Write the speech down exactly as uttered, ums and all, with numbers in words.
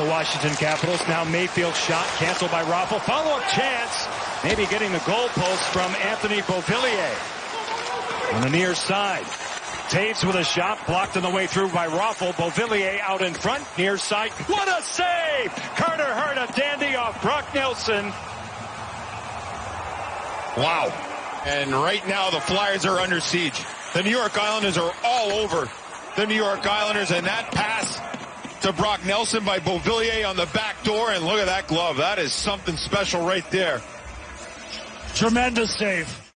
The Washington Capitals. Now Mayfield's shot canceled by Raffl. Follow-up chance. Maybe getting the goal post from Anthony Beauvillier. On the near side. Taves with a shot blocked on the way through by Raffl. Beauvillier out in front. Near side. What a save! Carter Hart a dandy off Brock Nelson. Wow. And right now the Flyers are under siege. The New York Islanders are all over the New York Islanders, and that pass to Brock Nelson by Beauvillier on the back door, and look at that glove. That is something special right there. Tremendous save.